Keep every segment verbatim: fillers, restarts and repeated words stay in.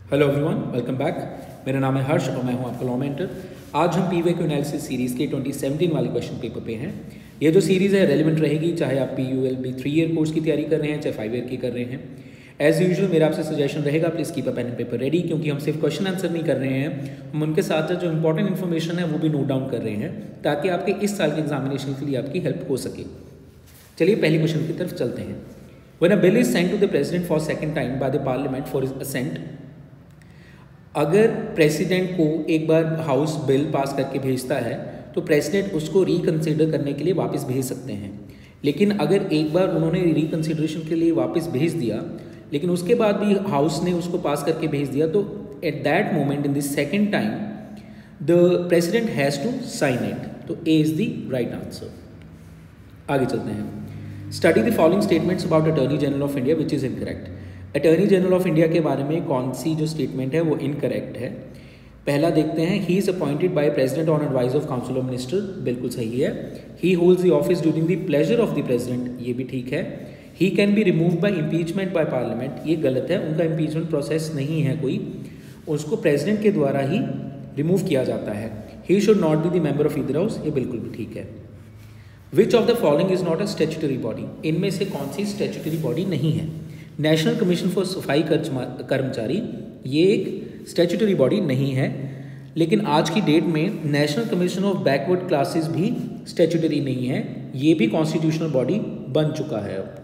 Hello everyone, welcome back. मेरा नाम है हर्ष और मैं हूं आपका लॉ मेंटर। आज हम पी वे क्यू एनालिसिस सीरीज़ के ट्वेंटी सेवनटीन वाले क्वेश्चन पेपर पे हैं। ये जो सीरीज़ है रेलिवेंट रहेगी, चाहे आप P U L B three year course की तैयारी कर रहे हैं, चाहे फाइव ईयर की कर रहे हैं। एज यूजुअल मेरा आपसे सजेशन रहेगा, please keep a pen and paper ready, क्योंकि हम सिर्फ क्वेश्चन आंसर नहीं कर रहे हैं, हम उनके साथ साथ जो इंपॉर्टेंट इन्फॉर्मेशन है वो भी नोट डाउन कर रहे हैं, ताकि आपके इस साल के एग्जामिनेशन के लिए आपकी हेल्प हो सके। चलिए पहले क्वेश्चन की तरफ चलते हैं। When a bill is sent to the president for second time by the parliament for his assent, अगर प्रेसिडेंट को एक बार हाउस बिल पास करके भेजता है तो प्रेसिडेंट उसको रिकंसिडर करने के लिए वापस भेज सकते हैं। लेकिन अगर एक बार उन्होंने रिकंसिडरेशन के लिए वापस भेज दिया, लेकिन उसके बाद भी हाउस ने उसको पास करके भेज दिया, तो at that moment in the second time the president has to sign it. तो A is the right answer. आगे चलते हैं। Study the following statements about attorney general of India which is incorrect. Attorney general of India के बारे में कौन सी जो statement है वो इनकरेक्ट है। पहला देखते हैं, he is appointed by president on advice of council of minister, बिल्कुल सही है। He holds the office during the pleasure of the president, ये भी ठीक है। He can be remove by impeachment by parliament, ये गलत है, उनका इम्पीचमेंट प्रोसेस नहीं है कोई, उसको प्रेसिडेंट के द्वारा ही रिमूव किया जाता है। He should not be the member of either house, ये बिल्कुल भी ठीक है। Which of the following is not a statutory body, इनमें से कौन सी स्टैट्यूटरी बॉडी नहीं है। नेशनल कमीशन फॉर सफाई कर्मचारी, ये एक स्टैट्यूटरी बॉडी नहीं है, लेकिन आज की डेट में national commission of backward classes भी स्टैट्यूटरी नहीं है, ये भी कॉन्स्टिट्यूशनल बॉडी बन चुका है अब।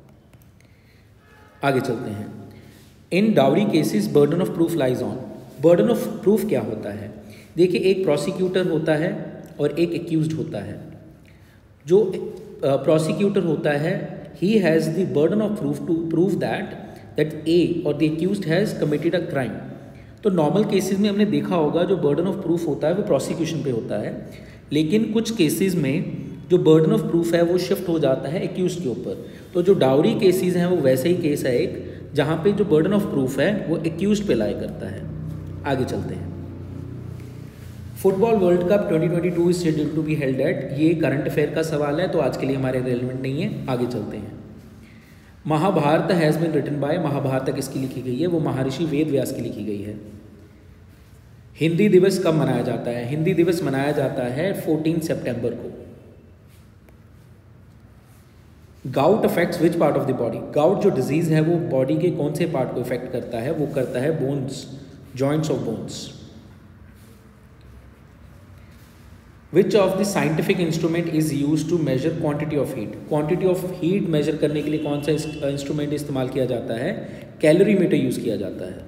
आगे चलते हैं। In dowry cases burden of proof lies on. Burden of proof क्या होता है? देखिए, एक प्रोसिक्यूटर होता है और एक एक्यूज्ड होता है। जो प्रोसिक्यूटर uh, होता है, he has the burden of proof to prove that that A or the accused has committed a crime। तो नॉर्मल केसेस में हमने देखा होगा जो बर्डन ऑफ प्रूफ होता है वो प्रोसिक्यूशन पे होता है, लेकिन कुछ केसेस में जो बर्डन ऑफ प्रूफ है वो शिफ्ट हो जाता है एक्यूज्ड के ऊपर। तो जो डाउरी केसेस हैं वो वैसे ही केस है एक, जहाँ पे जो बर्डन ऑफ प्रूफ है वो एक्यूज्ड पे लाई करता है। आगे चलते हैं। Football world cup twenty twenty two is scheduled to be held at, ये करंट अफेयर का सवाल है तो आज के लिए हमारे रेलिवेंट नहीं है। आगे चलते हैं। Mahabharata has been written by, Mahabharata किसकी लिखी गई है? वो महर्षि वेद व्यास की लिखी गई है। हिंदी दिवस कब मनाया जाता है? हिंदी दिवस मनाया जाता है चौदह सितंबर को। Gout affects which part of the body? Gout जो डिजीज है वो बॉडी के कौन से पार्ट को इफेक्ट करता है? वो करता है bones, joints of bones. Which of the scientific instrument is use to measure quantity of heat? Quantity of heat measure करने के लिए कौन सा इंस्ट्रूमेंट इस्तेमाल किया जाता है? कैलोरीमीटर यूज किया जाता है।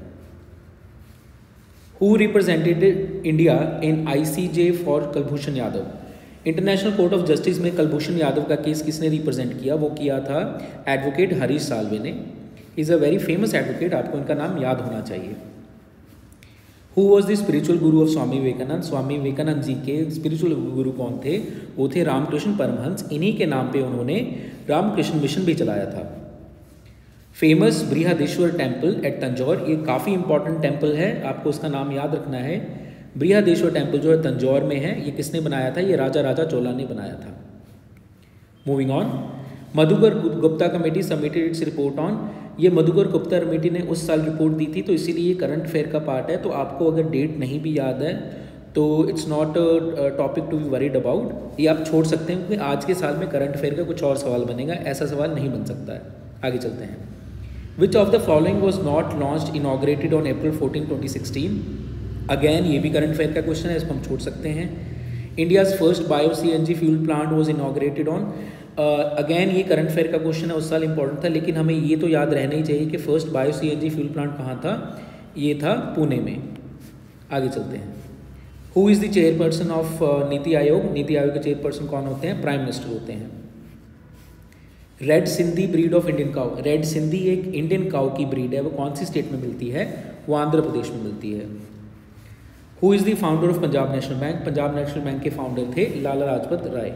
Who represented India in I C J for Kulbhushan Yadav? International court of justice में कुलभूषण यादव का केस किसने रिप्रेजेंट किया? वो किया था एडवोकेट हरीश साल्वे ने। Is a very famous advocate, आपको इनका नाम याद होना चाहिए। Who was the spiritual guru of Swami Vivekananda? Swami Vivekananda ji के स्पिरिचुअल गुरु कौन थे? वो थे रामकृष्ण परमहंस। इन्हीं के नाम पे उन्होंने रामकृष्ण मिशन भी चलाया था। Famous Brihadeeswara temple at Tanjore, ये काफ़ी इंपॉर्टेंट टेम्पल है, आपको उसका नाम याद रखना है। बृहदेश्वर टेम्पल जो है तंजौर में है, ये किसने बनाया था? ये राजा राजा चोला ने बनाया था। Moving on. Madhukar Gupta committee submitted its report on, ये मधुकर गुप्ता कमेटी ने उस साल रिपोर्ट दी थी, तो इसीलिए ये करंट अफेयर का पार्ट है। तो आपको अगर डेट नहीं भी याद है तो it's not topic to be worried about, ये आप छोड़ सकते हैं, क्योंकि आज के साल में करंट अफेयर का कुछ और सवाल बनेगा, ऐसा सवाल नहीं बन सकता है। आगे चलते हैं। Which of the following was not launched inaugurated on April fourteen twenty sixteen? Again ये भी करंट अफेयर का क्वेश्चन है, इसको हम छोड़ सकते हैं। India's first bio C N G fuel plant was inaugurated on, again ये करंट अफेयर का क्वेश्चन है, उस साल इंपॉर्टेंट था, लेकिन हमें ये तो याद रहना ही चाहिए कि first bio C N G fuel plant कहाँ था? ये था पुणे में। आगे चलते हैं। Who is the chairperson of NITI Aayog? NITI Aayog के चेयरपर्सन कौन होते हैं? प्राइम मिनिस्टर होते हैं। Red Sindhi breed of Indian cow, red Sindhi एक इंडियन काउ की ब्रीड है, वो कौन सी स्टेट में मिलती है? वो आंध्र प्रदेश में मिलती है। Who is the founder of Punjab national bank? Punjab national bank के फाउंडर थे Lala Lajpat Rai.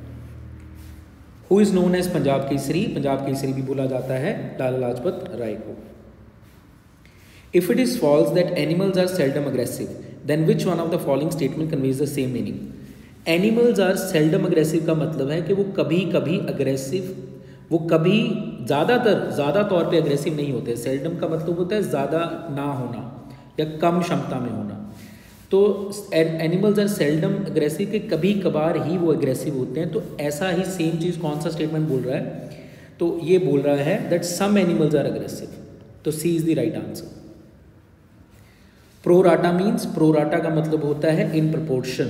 Who is known as Punjab Kesari? Punjab Kesari भी बोला जाता है लाला लाजपत राय को। If it is false that animals are seldom aggressive, then which one of the following statement conveys the same meaning? Animals are seldom aggressive का मतलब है कि वो कभी कभी अग्रेसिव, वो कभी ज़्यादातर ज़्यादा तौर पे अग्रेसिव नहीं होते। सेल्डम का मतलब होता है ज़्यादा ना होना, या कम क्षमता में होना। तो एनिमल्स आर सेल्डम अग्रेसिव, के कभी कभार ही वो एग्रेसिव होते हैं। तो ऐसा ही सेम चीज़ कौन सा स्टेटमेंट बोल रहा है, तो ये बोल रहा है that some animals are aggressive. तो C is the right answer. Pro rata means, pro rata का मतलब होता है इन प्रपोर्शन।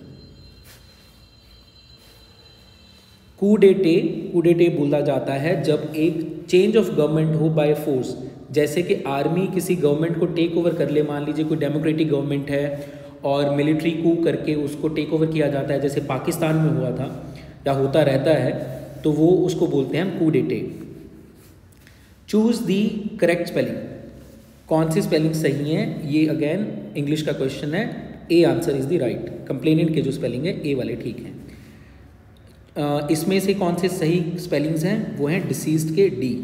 कूडेटे, कूडेटे बोला जाता है जब एक चेंज ऑफ गवर्नमेंट हो बाय फोर्स, जैसे कि आर्मी किसी गवर्नमेंट को टेक ओवर कर ले। मान लीजिए कोई डेमोक्रेटिक गवर्नमेंट है और मिलिट्री कू करके उसको टेक ओवर किया जाता है, जैसे पाकिस्तान में हुआ था या होता रहता है, तो वो उसको बोलते हैं हम coup d'etat. Choose the correct spelling, कौन सी स्पेलिंग सही है, ये अगेन इंग्लिश का क्वेश्चन है। A answer is the right. Complainant के जो स्पेलिंग है ए वाले ठीक हैं। uh, इसमें से कौन से सही स्पेलिंग्स हैं, वो हैं डिसीज्ड के D.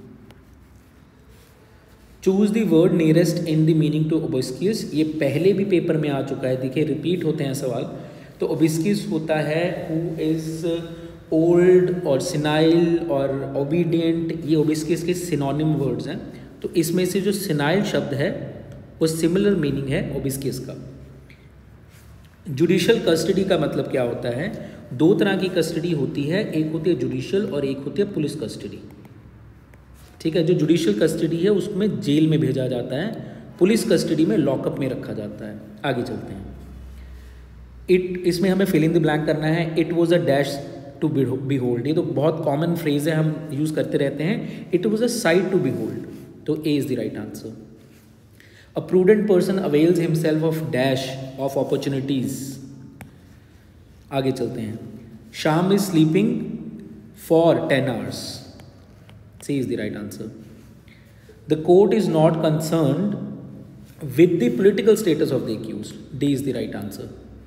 Choose the word nearest in the meaning to obsequious, ये पहले भी पेपर में आ चुका है, देखिए रिपीट होते हैं सवाल। तो ओबिस्कियस होता है हु इज ओल्ड और सिनाइल और ओबीडियंट, ये ओबिस्कियस के सिनोनिम वर्ड्स हैं। तो इसमें से जो सिनाइल शब्द है वो सिमिलर मीनिंग है ओबिस्कियस का। जुडिशियल कस्टडी का मतलब क्या होता है, दो तरह की कस्टडी होती है, एक होती है जुडिशियल और एक होती है पुलिस कस्टडी। ठीक है, जो जुडिशियल कस्टडी है उसमें जेल में भेजा जाता है, पुलिस कस्टडी में लॉकअप में रखा जाता है। आगे चलते हैं। इट, इसमें हमें फिल इन द ब्लैंक करना है। It was a dash to behold, ये तो बहुत कॉमन फ्रेज है, हम यूज़ करते रहते हैं। It was a sight to behold, तो A is the right answer. A prudent person avails himself of dash of opportunities. आगे चलते हैं। Shyam is sleeping for ten hours, C is the right answer. The court is not concerned with the political status of the accused, D is the right answer.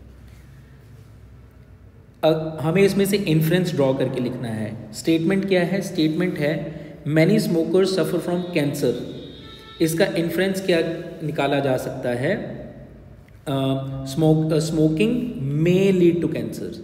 अब हमें इसमें से inference draw करके लिखना है। स्टेटमेंट क्या है, स्टेटमेंट है many smokers suffer from cancer. इसका इन्फ्रेंस क्या निकाला जा सकता है, smoke smoking may lead to cancer.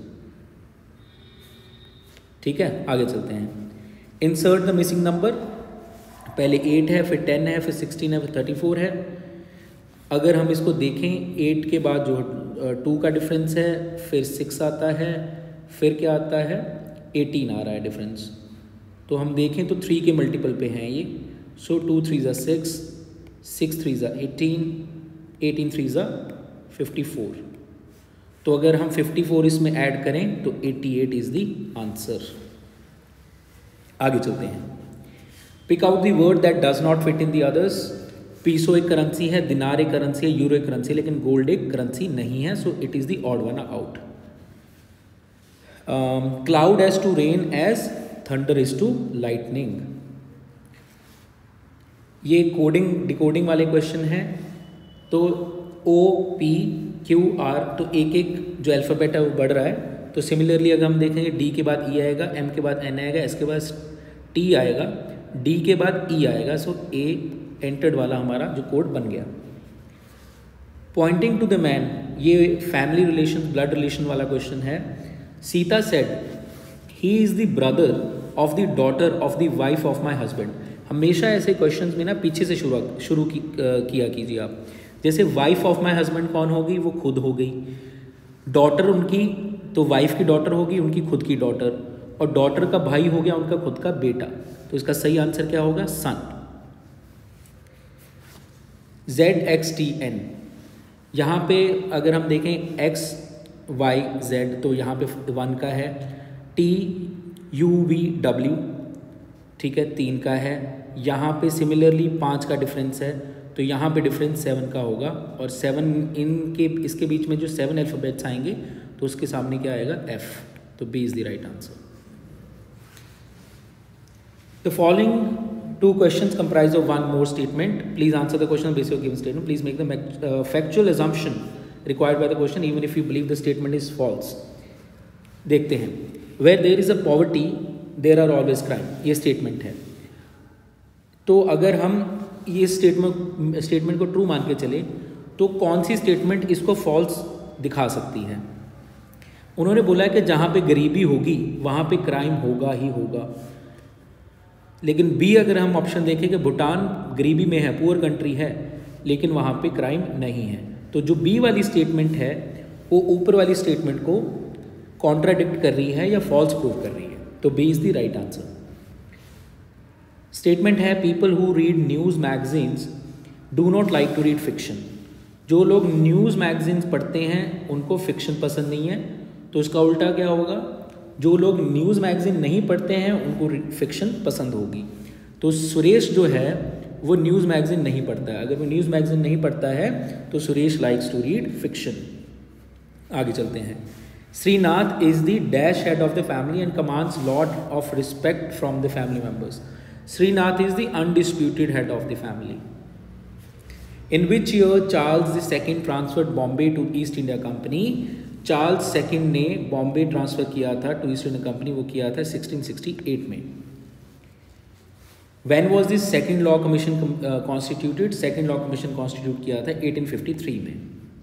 ठीक है, आगे चलते हैं। इंसर्ट द मिसिंग नंबर, पहले एट है, फिर टेन है, फिर सिक्सटीन है, फिर थर्टी फोर है। अगर हम इसको देखें, एट के बाद जो टू का डिफरेंस है, फिर सिक्स आता है, फिर क्या आता है, एटीन आ रहा है डिफरेंस। तो हम देखें तो थ्री के मल्टीपल पे हैं ये। सो टू थ्री ज़ा सिक्स, सिक्स थ्री ज़ा एटीन, एटीन थ्री ज़ा फिफ्टी फोर। तो अगर हम फिफ्टी फोर इसमें ऐड करें तो eighty eight is the answer. आगे चलते हैं। Pick out the word that does not fit in the others. Peso एक करेंसी है, दिनार एक करेंसी है, यूरो एक करेंसी, लेकिन गोल्ड एक करेंसी नहीं है, so it is the odd one out. Cloud as to rain as thunder is to lightning. ये कोडिंग डिकोडिंग वाले क्वेश्चन हैं। तो ओ पी क्यू आर, तो एक एक जो अल्फ़ाबेट है वो बढ़ रहा है। तो सिमिलरली अगर हम देखेंगे, डी के बाद ई आएगा, एम के बाद एन आएगा, एस के बाद टी आएगा, डी के बाद ई आएगा। सो ए एंटर्ड वाला हमारा जो कोड बन गया। पॉइंटिंग टू द मैन, ये फैमिली रिलेशन, ब्लड रिलेशन वाला क्वेश्चन है। Sita said he is the brother of the daughter of the wife of my husband. हमेशा ऐसे क्वेश्चंस में ना पीछे से शुरू शुरू की, किया कीजिए आप। जैसे वाइफ ऑफ माई हस्बैंड कौन होगी, वो खुद हो गई। डॉटर उनकी, तो वाइफ की डॉटर होगी उनकी खुद की डॉटर, और डॉटर का भाई हो गया उनका खुद का बेटा। तो इसका सही आंसर क्या होगा, son. Z X T N, यहाँ पे अगर हम देखें एक्स वाई जेड, तो यहाँ पे वन का है, टी यू वी डब्ल्यू, ठीक है, तीन का है। यहाँ पे सिमिलरली पाँच का डिफरेंस है, तो यहाँ पे डिफरेंस सेवन का होगा। और सेवन इनके इसके बीच में जो सेवन अल्फ़ाबेट्स आएंगे तो उसके सामने क्या आएगा, एफ। तो B is the right answer. The following two questions comprise of one more statement. Please answer the question based on given statement. Please make the uh, factual assumption required by the question even if you believe the statement is false. देखते हैं। Where there is a poverty, there are always crime. ये statement है। तो अगर हम ये statement statement को true मान के चले तो कौन सी statement इसको false दिखा सकती है? उन्होंने बोला है कि जहाँ पे गरीबी होगी वहाँ पे crime होगा ही होगा। लेकिन बी अगर हम ऑप्शन देखें कि भूटान गरीबी में है, पुअर कंट्री है, लेकिन वहाँ पे क्राइम नहीं है। तो जो बी वाली स्टेटमेंट है वो ऊपर वाली स्टेटमेंट को कॉन्ट्राडिक्ट कर रही है या फॉल्स प्रूव कर रही है। तो B is the right answer. Statement है people who read news magazines do not like to read fiction. जो लोग न्यूज़ मैगजीन्स पढ़ते हैं उनको फिक्शन पसंद नहीं है। तो इसका उल्टा क्या होगा, जो लोग न्यूज़ मैगजीन नहीं पढ़ते हैं उनको फिक्शन पसंद होगी। तो सुरेश जो है वो न्यूज़ मैगजीन नहीं पढ़ता है। अगर वो न्यूज़ मैगजीन नहीं पढ़ता है तो Suresh likes to read fiction. आगे चलते हैं। Srinath is the dash head of the family and commands lot of respect from the family members. Srinath is the undisputed head of the family. In which year Charles the second transferred Bombay to East India Company. Charles second ने Bombay transfer किया था to East India company, वो किया था sixteen sixty eight में। When was the second law commission uh, constituted? Second law commission constitute किया था eighteen fifty three में।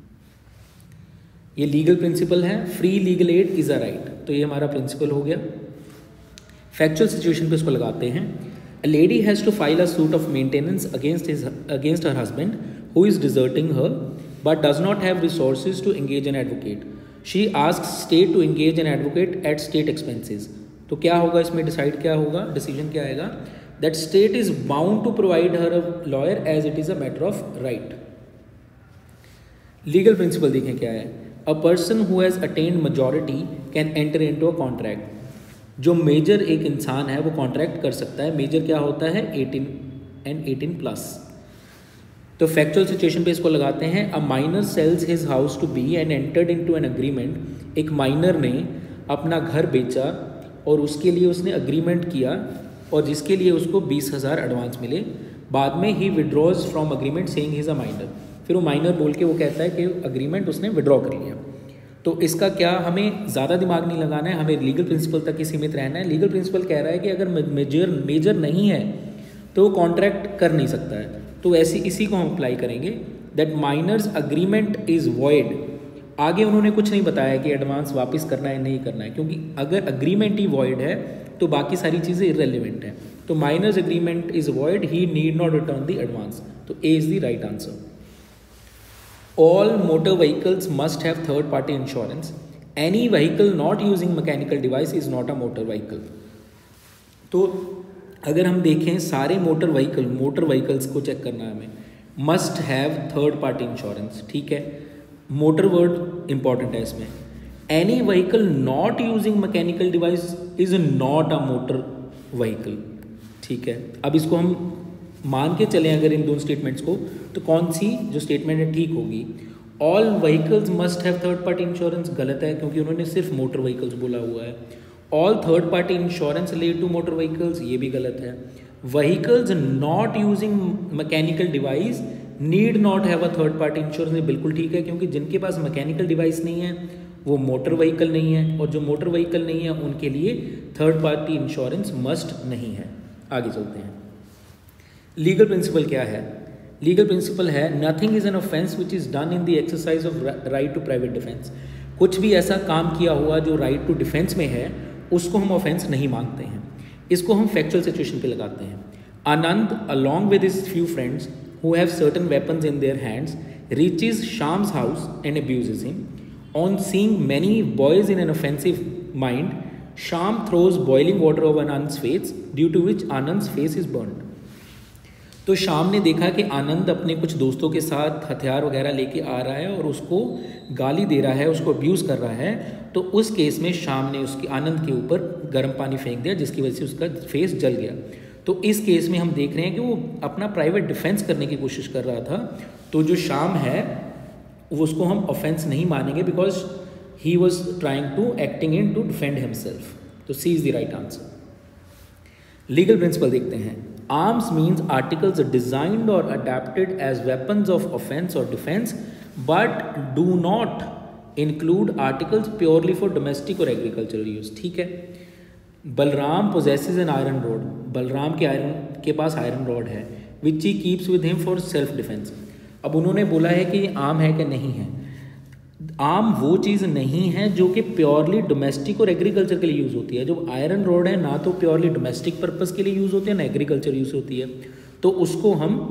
ये लीगल प्रिंसिपल है, free legal aid is a right, तो ये हमारा प्रिंसिपल हो गया। फैक्चुअल सिचुएशन पे इसको लगाते हैं। A lady has to file a suit of maintenance against his against her husband who is deserting her but does not have resources to engage an advocate. She asks state to engage an advocate at state expenses. तो क्या होगा इसमें, decide क्या होगा, decision क्या आएगा, that state is bound to provide her a lawyer as it is a matter of right. Legal principle देखें क्या है, a person who has attained majority can enter into a contract. जो major एक इंसान है वो कॉन्ट्रैक्ट कर सकता है। मेजर क्या होता है, एटीन एंड एटीन प्लस। तो फैक्चुअल सिचुएशन पे इसको लगाते हैं। A minor sells his house to B and entered into an agreement. एक माइनर ने अपना घर बेचा और उसके लिए उसने अग्रीमेंट किया और जिसके लिए उसको बीस हज़ार एडवांस मिले। बाद में he withdraws from agreement saying he is a minor. फिर वो माइनर बोल के वो कहता है कि अग्रीमेंट उसने विड्रॉ कर लिया। तो इसका क्या, हमें ज़्यादा दिमाग नहीं लगाना है, हमें लीगल प्रिंसिपल तक ही सीमित रहना है। लीगल प्रिंसिपल कह रहा है कि अगर मेजर मेजर नहीं है तो वो कॉन्ट्रैक्ट कर नहीं सकता है। तो ऐसी इसी को हम अप्लाई करेंगे, that minor's agreement is void. आगे उन्होंने कुछ नहीं बताया कि एडवांस वापस करना है नहीं करना है, क्योंकि अगर अग्रीमेंट ही वॉइड है तो बाकी सारी चीज़ें इररेलेवेंट हैं। तो minor's agreement is void, he need not return the advance. तो A is the right answer. All motor vehicles must have third party insurance. Any vehicle not using mechanical device is not a motor vehicle. तो अगर हम देखें सारे motor vehicle motor vehicles को check करना है हमें, must have third party insurance. ठीक है, मोटर वर्ड इंपॉर्टेंट है इसमें। Any vehicle not using mechanical device is not a motor vehicle. ठीक है, अब इसको हम मान के चलें अगर इन दोनों स्टेटमेंट्स को, तो कौन सी जो स्टेटमेंट है ठीक होगी। All vehicles must have third party insurance गलत है, क्योंकि उन्होंने सिर्फ मोटर व्हीकल्स बोला हुआ है। All third party insurance related to motor vehicles, ये भी गलत है। Vehicles not using mechanical device need not have a third party insurance, ये बिल्कुल ठीक है, क्योंकि जिनके पास मैकेनिकल डिवाइस नहीं है वो मोटर व्हीकल नहीं है, और जो मोटर व्हीकल नहीं है उनके लिए थर्ड पार्टी इंश्योरेंस मस्ट नहीं है। आगे चलते हैं। लीगल प्रिंसिपल क्या है, लीगल प्रिंसिपल है nothing is an offence which is done in the exercise of right to private defence. कुछ भी ऐसा काम किया हुआ जो राइट टू डिफेंस में है उसको हम ऑफेंस नहीं मानते हैं। इसको हम फैक्चुअल सिचुएशन पे लगाते हैं। Anand along with his few friends who have certain weapons in their hands reaches Sham's house and abuses him. On seeing many boys in an offensive mind, Sham throws boiling water over Anand's face due to which Anand's face is burned. तो शाम ने देखा कि आनंद अपने कुछ दोस्तों के साथ हथियार वगैरह लेके आ रहा है और उसको गाली दे रहा है, उसको अब्यूज़ कर रहा है। तो उस केस में शाम ने उसकी आनंद के ऊपर गर्म पानी फेंक दिया, जिसकी वजह से उसका फेस जल गया। तो इस केस में हम देख रहे हैं कि वो अपना प्राइवेट डिफेंस करने की कोशिश कर रहा था। तो जो शाम है वो उसको हम ऑफेंस नहीं मानेंगे, because he was trying to acting in to defend himself. तो C is the right answer. Legal principle देखते हैं। Arms means articles designed or adapted as weapons of offense or defense, but do not include articles purely for domestic or agricultural use. ठीक है, Balram possesses an iron rod. Balram के iron के पास iron rod है, which he keeps with him for self defense. अब उन्होंने बोला है कि आम है कि नहीं है। आम वो चीज़ नहीं है जो कि प्योरली डोमेस्टिक और एग्रीकल्चर के लिए यूज़ होती है। जो आयरन रॉड है ना तो प्योरली डोमेस्टिक पर्पस के लिए यूज़ होती है ना एग्रीकल्चर यूज़ होती है, तो उसको हम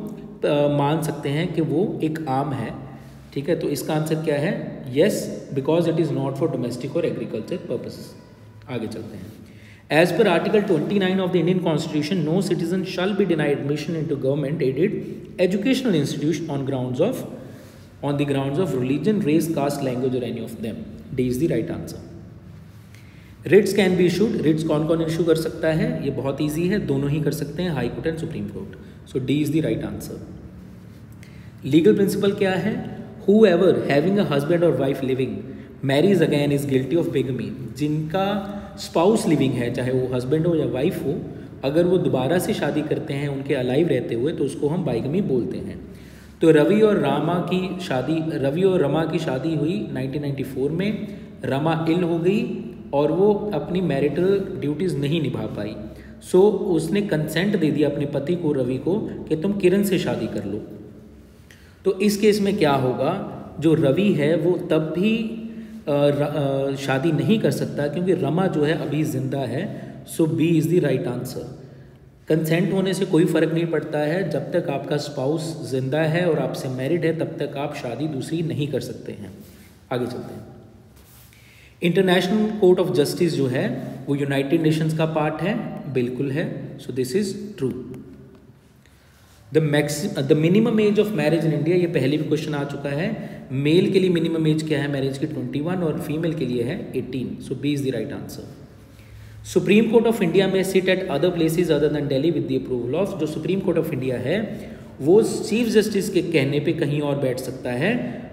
मान सकते हैं कि वो एक आम है, ठीक है। तो इसका आंसर क्या है? Yes, because it is not for domestic और एग्रीकल्चर पर्पसेस। आगे चलते हैं। As per Article twenty-nine of the Indian Constitution, no citizen shall be denied admission into government-aided educational institution on grounds of on the grounds of religion, race, caste, language, or any of them. D is the right answer. Writs can be issued. Writs कौन कौन issue कर सकता है? ये बहुत easy है, दोनों ही कर सकते हैं, high court and supreme court. So D is the right answer. Legal principle क्या है? Whoever having a husband or wife living marries again is guilty of bigamy. जिनका स्पाउस लिविंग है, चाहे वो हस्बैंड हो या वाइफ हो, अगर वो दोबारा से शादी करते हैं उनके अलाइव रहते हुए, तो उसको हम बाइगमी बोलते हैं। तो रवि और रामा की शादी रवि और रमा की शादी हुई नाइनटीन नाइंटी फोर में। रमा इल हो गई और वो अपनी मैरिटल ड्यूटीज़ नहीं निभा पाई। सो उसने कंसेंट दे दिया अपने पति को, रवि को, कि तुम किरण से शादी कर लो। तो इस केस में क्या होगा? जो रवि है वो तब भी आ, आ, शादी नहीं कर सकता क्योंकि रमा जो है अभी जिंदा है। So B is the right answer. Consent होने से कोई फ़र्क नहीं पड़ता है, जब तक आपका स्पाउस जिंदा है और आपसे मैरिड है तब तक आप शादी दूसरी नहीं कर सकते हैं। आगे चलते हैं। इंटरनेशनल कोर्ट ऑफ जस्टिस जो है वो यूनाइटेड नेशंस का पार्ट है, बिल्कुल है। So this is true. The maxim the minimum age of marriage in India, ये पहले भी क्वेश्चन आ चुका है। मेल के लिए मिनिमम एज क्या है मैरिज की? ट्वेंटी वन, और फीमेल के लिए है eighteen. So B is the right answer. Supreme court of India में sit at other places other than Delhi with the approval of. जो सुप्रीम कोर्ट ऑफ इंडिया है वो चीफ जस्टिस के कहने पे कहीं और बैठ सकता है।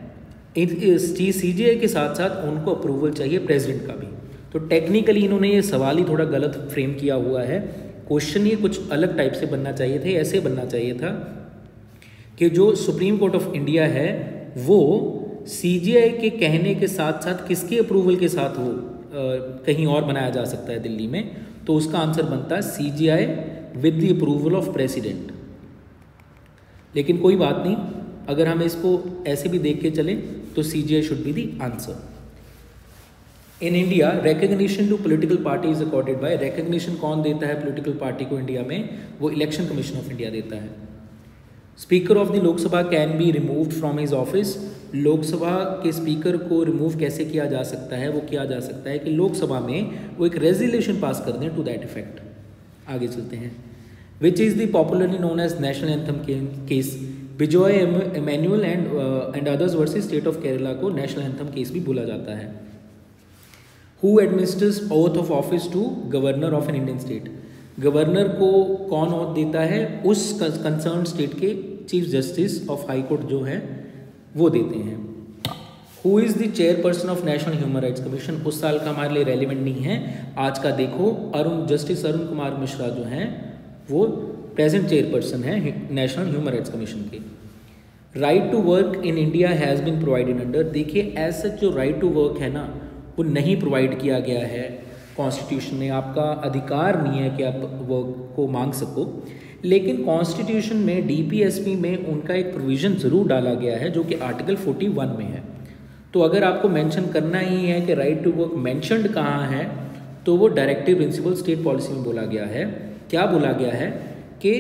सीजेआई के साथ साथ उनको अप्रूवल चाहिए प्रेसिडेंट का भी। तो टेक्निकली इन्होंने ये सवाल ही थोड़ा गलत फ्रेम किया हुआ है। क्वेश्चन ये कुछ अलग टाइप से बनना चाहिए थे, ऐसे बनना चाहिए था कि जो सुप्रीम कोर्ट ऑफ इंडिया है वो सीजेआई के कहने के साथ साथ किसके अप्रूवल के साथ वो आ, कहीं और बनाया जा सकता है दिल्ली में। तो उसका आंसर बनता है CJI with the approval of president. लेकिन कोई बात नहीं, अगर हम इसको ऐसे भी देख के चलें तो CJI should be the answer. In India recognition to political party is accorded by. Recognition कौन देता है पॉलिटिकल पार्टी को इंडिया में? वो इलेक्शन कमीशन ऑफ इंडिया देता है। Speaker of the Lok Sabha can be removed from his office. Lok Sabha के speaker को रिमूव कैसे किया जा सकता है? वो किया जा सकता है कि लोकसभा में वो एक रेजोल्यूशन पास कर दें टू दैट इफेक्ट। आगे चलते हैं। Which is the popularly known as national anthem case. Bijoy Emmanuel and and others versus state of Kerala को नेशनल एंथम केस भी बोला जाता है। Who administers oath of office to governor of an Indian state. Governor को कौन oath देता है? उस कंसर्न स्टेट के chief justice of high court जो है वो देते हैं। Who is the chairperson of national human rights commission? उस साल का हमारे लिए रेलिवेंट नहीं है, आज का देखो। अरुण जस्टिस अरुण कुमार मिश्रा जो हैं वो प्रेजेंट चेयरपर्सन है नेशनल ह्यूमन राइट्स कमीशन के। Right to work in India has been provided under. देखिए एज सच जो राइट टू वर्क है ना वो नहीं प्रोवाइड किया गया है कॉन्स्टिट्यूशन में। आपका अधिकार नहीं है कि आप वर्क को मांग सको, लेकिन कॉन्स्टिट्यूशन में डीपीएसपी में उनका एक प्रोविज़न ज़रूर डाला गया है जो कि आर्टिकल फोर्टी वन में है। तो अगर आपको मेंशन करना ही है कि राइट टू वर्क मेंशन्ड कहाँ है तो वो डायरेक्टिव प्रिंसिपल स्टेट पॉलिसी में बोला गया है। क्या बोला गया है कि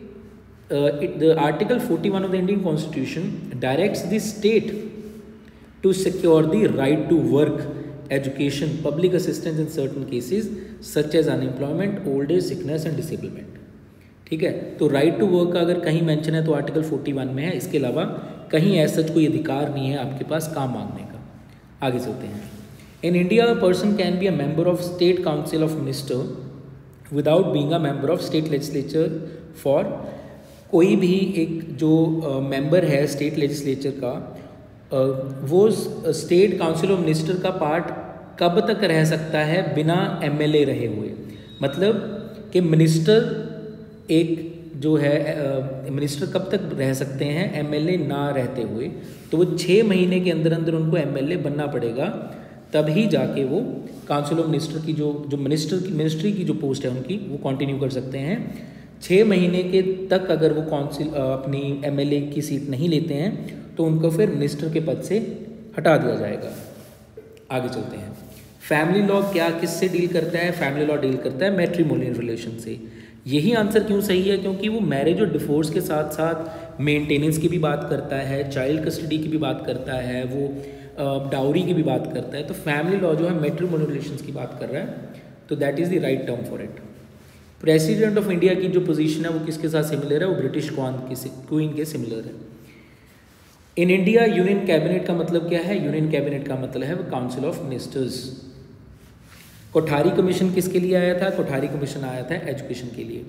the article forty one of the Indian constitution directs the state to secure the right to work, education, public assistance in certain cases such as unemployment, old age, sickness and disablement. ठीक है, तो right to work का अगर कहीं mention है तो article forty one में है, इसके अलावा कहीं ऐसा कोई अधिकार नहीं है आपके पास काम मांगने का। आगे चलते हैं। In India person can be a member of state council of minister without being a member of state legislature for. कोई भी एक जो मेंबर uh, है स्टेट लेजिस्लेचर का uh, वो स्टेट काउंसिल ऑफ मिनिस्टर का पार्ट कब तक रह सकता है बिना एमएलए रहे हुए? मतलब कि मिनिस्टर एक जो है मिनिस्टर कब तक रह सकते हैं एमएलए ना रहते हुए? तो वो छः महीने के अंदर अंदर उनको एमएलए बनना पड़ेगा, तभी जाके वो काउंसिल ऑफ मिनिस्टर की जो जो मिनिस्टर की मिनिस्ट्री की जो पोस्ट है उनकी वो कंटिन्यू कर सकते हैं। छः महीने के तक अगर वो काउंसिल अपनी एमएलए की सीट नहीं लेते हैं तो उनको फिर मिनिस्टर के पद से हटा दिया जाएगा। आगे चलते हैं। फैमिली लॉ क्या किससे डील करता है? फैमिली लॉ डील करता है मैट्रिमोनियल रिलेशन से, यही आंसर क्यों सही है? क्योंकि वो मैरिज और डिवोर्स के साथ साथ मेंटेनेंस की भी बात करता है, चाइल्ड कस्टडी की भी बात करता है, वो डाउरी की भी बात करता है। तो फैमिली लॉ जो है मैट्रिमोनियल रिलेशंस की बात कर रहा है, तो that is the right term for it. President of India की जो पोजीशन है वो किसके साथ सिमिलर है? वो ब्रिटिश क्वीन के सिमिलर है। इन इंडिया यूनियन कैबिनेट का मतलब क्या है? यूनियन कैबिनेट का मतलब है वो council of ministers. Kothari commission किसके लिए आया था? कोठारी कमीशन आया था एजुकेशन के लिए।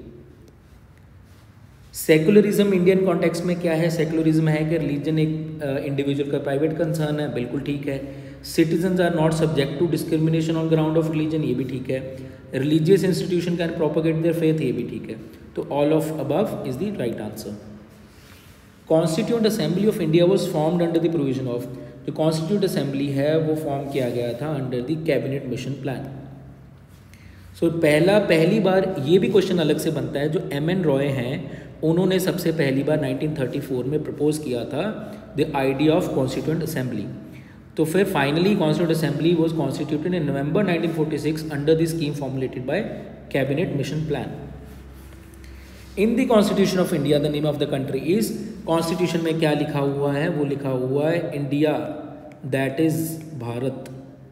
सेकुलरिज्म इंडियन कॉन्टेक्स्ट में क्या है? सेकुलरिज्म है कि रिलीजन एक इंडिविजुअल का प्राइवेट कंसर्न है, बिल्कुल ठीक है। Citizens are not subject to discrimination on ground of religion, ये भी ठीक है। Religious institution can propagate their faith, ये भी ठीक है। तो all of above is the right answer. Constituent assembly of India was formed under the provision of, जो कॉन्स्टिट्यूंट असेंबली है वो फॉर्म किया गया था under the cabinet mission plan. So पहला पहली बार ये भी क्वेश्चन अलग से बनता है, जो एम एन रॉय हैं उन्होंने सबसे पहली बार नाइनटीन थर्टी फोर में प्रपोज किया था the idea of constituent assembly. तो फिर finally constituent assembly was constituted in November nineteen forty six under the scheme formulated by cabinet mission plan. In the constitution of India the name of the country is, constitution में क्या लिखा हुआ है? वो लिखा हुआ है इंडिया, दैट इज भारत।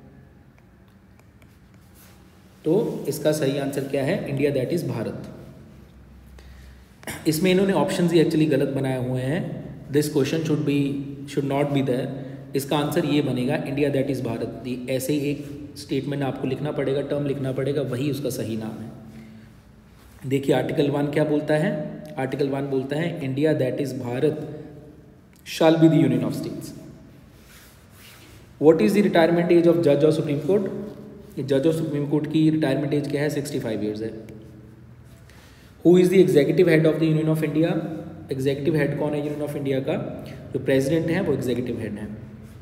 तो इसका सही आंसर क्या है? India that is Bharat. इसमें इन्होंने ऑप्शंस ही एक्चुअली गलत बनाए हुए हैं। This question should be should not be there. इसका आंसर ये बनेगा इंडिया दैट इज भारत। ऐसे ही एक स्टेटमेंट आपको लिखना पड़ेगा, टर्म लिखना पड़ेगा, वही उसका सही नाम है। देखिए आर्टिकल वन क्या बोलता है? आर्टिकल वन बोलता है India that is Bharat shall be the union of states. What is the retirement age of जज ऑफ सुप्रीम कोर्ट? जज ऑफ सुप्रीम कोर्ट की रिटायरमेंट एज क्या है? सिक्सटी फाइव ईयर्स है। Who is the executive head of the union of India? Executive head कौन है union of India का? जो प्रेसिडेंट है वो एग्जीक्यूटिव हेड है।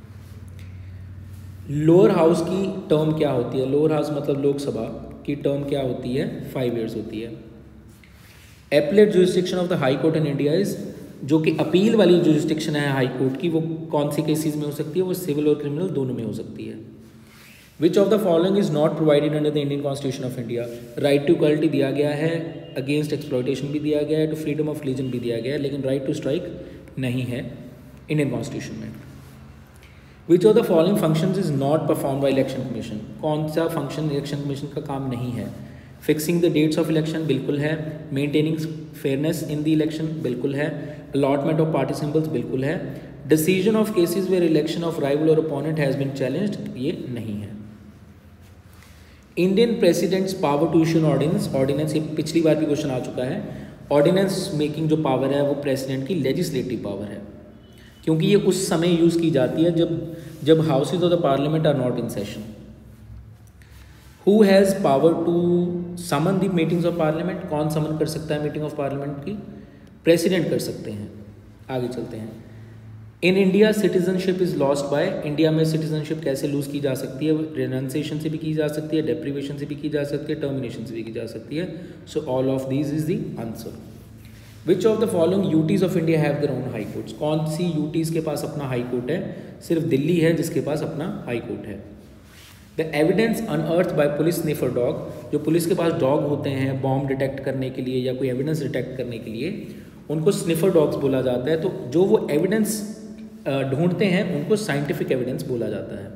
लोअर हाउस की टर्म क्या होती है? लोअर हाउस मतलब लोकसभा की टर्म क्या होती है? फाइव ईयर्स होती है। Appellate jurisdiction of the high court in India is, जो कि अपील वाली जुरिस्डिक्शन है हाई कोर्ट की, वो कौन सी केसेस में हो सकती है? वो सिविल और क्रिमिनल दोनों में हो सकती है। Which of the following is not provided under the Indian constitution of India? Right to equality दिया गया है, अगेंस्ट एक्सप्लॉयटेशन भी दिया गया है, टू फ्रीडम ऑफ रिलीजन भी दिया गया है, लेकिन राइट टू स्ट्राइक नहीं है इंडियन कॉन्स्टिट्यूशन में। Which of the following functions is not perform by election commission? कौन सा फंक्शन इलेक्शन कमीशन का काम नहीं है? Fixing the dates of election, बिल्कुल है। Maintaining fairness in the election, बिल्कुल है। अलॉटमेंट ऑफ पार्टी सिंबल्स, बिल्कुल है। Decision of cases where election of rival और ओपोनेंट हैज बीन चैलेंज्ड, ये नहीं है। Indian president's power to issue ordinance, ordinance ये पिछली बार भी क्वेश्चन आ चुका है। ऑर्डिनेंस मेकिंग जो पावर है वो प्रेसिडेंट की लेजिस्लेटिव पावर है, क्योंकि ये उस समय यूज़ की जाती है जब जब houses of the parliament are not in session. Who has power to summon the meetings of parliament? कौन समन कर सकता है मीटिंग ऑफ पार्लियामेंट की? प्रेसिडेंट कर सकते हैं। आगे चलते हैं। In India citizenship is lost by, India में सिटीजनशिप कैसे लूज़ की जा सकती है? रेनंसिएशन से भी की जा सकती है, डेप्रीवेशन से भी की जा सकती है, टर्मिनेशन से भी की जा सकती है। So all of these is the answer. Which of the following UTs of India have their own high courts? कौन सी यूटीज़ के पास अपना हाई कोर्ट है? सिर्फ दिल्ली है जिसके पास अपना हाई कोर्ट है। The evidence unearth by police sniffer dog, जो पुलिस के पास डॉग होते हैं बॉम्ब डिटेक्ट करने के लिए या कोई एविडेंस डिटेक्ट करने के लिए, उनको स्निफर डॉग्स बोला जाता है। तो जो वो एविडेंस ढूंढते हैं उनको साइंटिफिक एविडेंस बोला जाता है।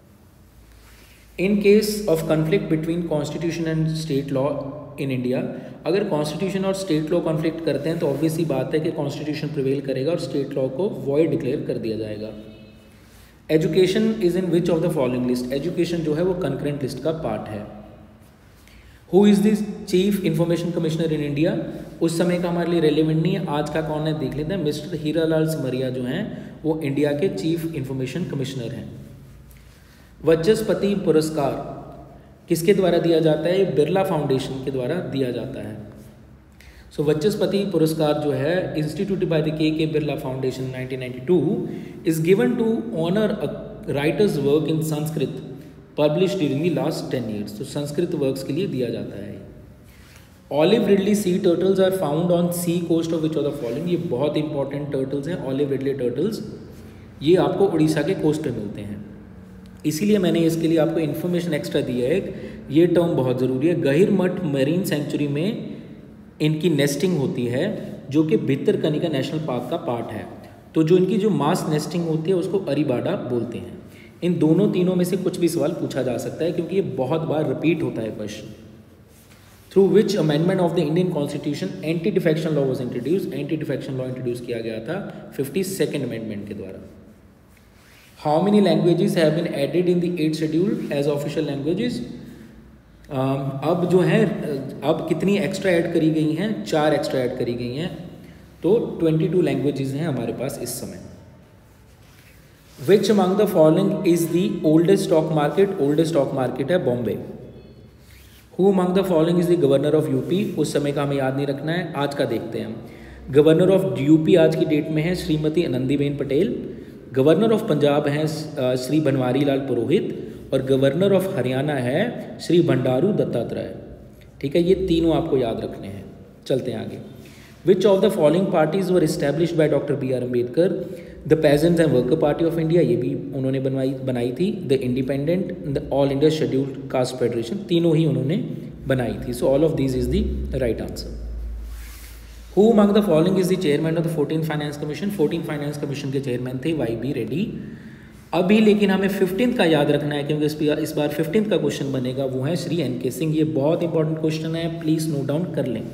In case of conflict between constitution and state law in India, अगर कॉन्स्टिट्यूशन और स्टेट लॉ कॉन्फ्लिक्ट करते हैं तो ऑब्वियस ही बात है कि कॉन्स्टिट्यूशन प्रिवेल करेगा और स्टेट लॉ को वॉइड डिक्लेयर कर दिया जाएगा। Education is in which of the following list? Education जो है वो कंकरेंट लिस्ट का पार्ट है। Who is the chief information commissioner in India? उस समय का हमारे लिए रेलिवेंट नहीं है, आज का कौन है देख लेते हैं। मिस्टर हीरालाल समरिया जो हैं वो इंडिया के चीफ इंफॉर्मेशन कमिश्नर हैं। वचस्पति पुरस्कार किसके द्वारा दिया जाता है? बिरला फाउंडेशन के द्वारा दिया जाता है। सो so, वचस्पति पुरस्कार जो है instituted bye the K K Birla foundation nineteen ninety two is given to honour a writer's work in Sanskrit publish during the last ten years. तो संस्कृत वर्क्स के लिए दिया जाता है। Olive ridley sea turtles are found on sea coast of which of the following? ये बहुत important turtles हैं। Olive ridley turtles ये आपको उड़ीसा के कोस्ट पे मिलते हैं, इसीलिए मैंने इसके लिए आपको इन्फॉर्मेशन एक्स्ट्रा दी है। एक ये टर्म बहुत ज़रूरी है। गहिरमठ मरीन सेंचुरी में इनकी नेस्टिंग होती है, जो कि भितरकनिका नेशनल पार्क का पार्ट है। तो जो इनकी जो मास नेस्टिंग होती है उसको अरीबाडा बोलते हैं। इन दोनों तीनों में से कुछ भी सवाल पूछा जा सकता है, क्योंकि ये बहुत बार रिपीट होता है question. Through which amendment of the Indian constitution anti defection law was introduce, anti defection law introduce किया गया था फिफ्टी सेकेंड अमेंडमेंट के द्वारा। How many languages have been added in the eight schedule as official languages. अब जो है अब कितनी एक्स्ट्रा ऐड करी गई हैं, चार एक्स्ट्रा ऐड करी गई हैं, तो ट्वेंटी टू लैंग्वेजेस हैं हमारे पास इस समय। Which among the following is the oldest stock market, oldest stock market है Bombay. Who among the following is the governor of UP, उस समय का हमें याद नहीं रखना है, आज का देखते हैं हम। गवर्नर ऑफ यूपी आज की डेट में है श्रीमती आनंदीबेन पटेल। गवर्नर ऑफ पंजाब हैं श्री बनवारी लाल पुरोहित, और गवर्नर ऑफ हरियाणा है श्री भंडारू दत्तात्रेय। ठीक है, ये तीनों आपको याद रखने हैं। चलते हैं आगे। Which of the following parties were established by doctor B R Ambedkar. The peasants and worker party of India, ये भी उन्होंने बनवाई बनाई थी। The independent, the all India scheduled caste federation, तीनों ही उन्होंने बनाई थी। So all of these is the right answer. Who among the following is the chairman of the fourteen finance commission. Fourteen finance commission के chairman थे Y B Reddy. अभी लेकिन हमें फिफ्टींथ का याद रखना है, क्योंकि इस इस बार फिफ्टींथ का क्वेश्चन बनेगा, वो है श्री एन के सिंह। ये बहुत इंपॉर्टेंट क्वेश्चन है, प्लीज नोट डाउन कर लें।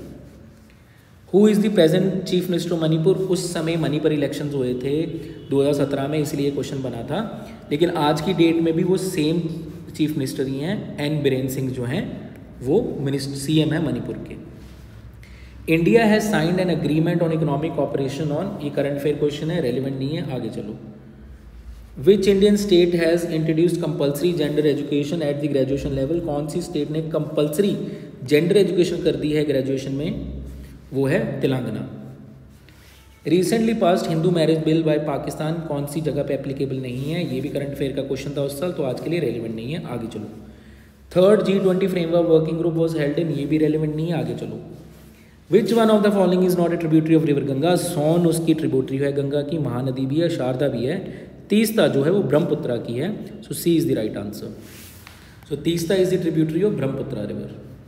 Who is the present chief minister of Manipur. उस समय मणिपुर इलेक्शंस हुए थे दो हज़ार सत्रह में, इसलिए क्वेश्चन बना था। लेकिन आज की डेट में भी वो सेम चीफ मिनिस्टर ही हैं, एन बीरेन सिंह जो हैं वो मिनिस्टर सी एम है मणिपुर के। India has signed an agreement on economic cooperation on, ये करंट अफेयर क्वेश्चन है, रेलिवेंट नहीं है, आगे चलो। Which Indian state has introduced compulsory gender education at the graduation level. कौन सी स्टेट ने कंपल्सरी जेंडर एजुकेशन कर दी है ग्रेजुएशन में, वो है Telangana. Recently passed Hindu marriage bill by Pakistan, कौन सी जगह पे एप्लीकेबल नहीं है, ये भी करंट अफेयर का क्वेश्चन था उस साल, तो आज के लिए रेलिवेंट नहीं है, आगे चलो। Third G twenty framework working group was held in, ये भी रेलिवेंट नहीं है, आगे चलो। Which one of the following is not a tributary of river Ganga. Son उसकी ट्रिब्यूटरी है गंगा की, महानदी भी है, शारदा भी है। तीस्ता जो है वो ब्रह्मपुत्रा की है, so C is the right answer. So Teesta is the tributary of Brahmaputra river.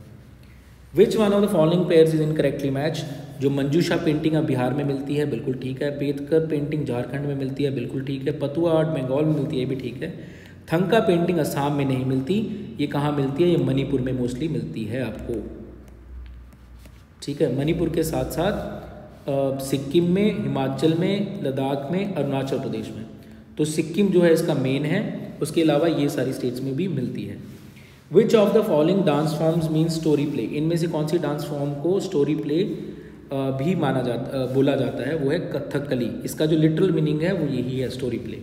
Which one of the following pairs is incorrectly match. जो मंजूषा पेंटिंग अब बिहार में मिलती है, बिल्कुल ठीक है। पेतकर पेंटिंग झारखंड में मिलती है, बिल्कुल ठीक है। पतुआ आर्ट बंगाल में मिलती है, ये भी ठीक है। थंका पेंटिंग असम में नहीं मिलती, ये कहाँ मिलती है, ये मणिपुर में मोस्टली मिलती है आपको। ठीक है, मणिपुर के साथ साथ सिक्किम में, हिमाचल में, लद्दाख में, अरुणाचल प्रदेश में। तो सिक्किम जो है इसका मेन है, उसके अलावा ये सारी स्टेट्स में भी मिलती है। Which of the following dance forms mean story play. इनमें से कौन सी डांस फॉर्म को स्टोरी प्ले भी माना जाता बोला जाता है, वो है कथकली। इसका जो लिटरल मीनिंग है वो यही है, story play.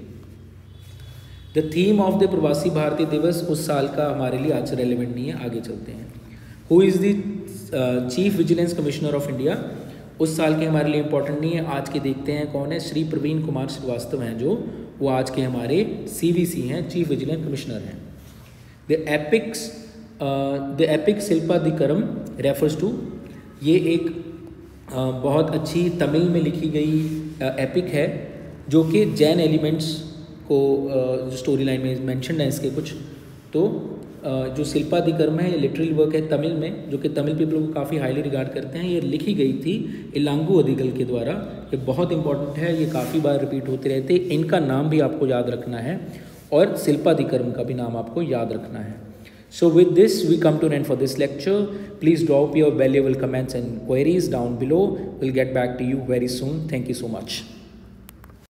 The theme of the Pravasi Bharatiya दिवस उस साल का हमारे लिए आज रेलिवेंट नहीं है, आगे चलते हैं। Who is the chief vigilance commissioner of India. उस साल के हमारे लिए इंपॉर्टेंट नहीं है, आज के देखते हैं कौन है। श्री प्रवीण कुमार श्रीवास्तव हैं, जो वो आज के हमारे सी वी सी हैं, चीफ विजिलेंस कमिश्नर हैं। The epics the epic Silappatikaram refers to, ये एक uh, बहुत अच्छी तमिल में लिखी गई एपिक uh, है, जो कि जैन एलिमेंट्स को uh, स्टोरी लाइन में मेंशन है इसके कुछ। तो uh, जो शिल्पा दिकरम है, ये लिटरल वर्क है तमिल में, जो कि तमिल पीपल को काफ़ी हाईली रिगार्ड करते हैं। ये लिखी गई थी इलांगू अदिगल के द्वारा। ये बहुत इंपॉर्टेंट है, ये काफ़ी बार रिपीट होते रहते। इनका नाम भी आपको याद रखना है, और शिल्पा दिकरम का भी नाम आपको याद रखना है। So with this we come to an end for this lecture. Please drop your valuable comments and queries down below. We'll get back to you very soon. Thank you so much.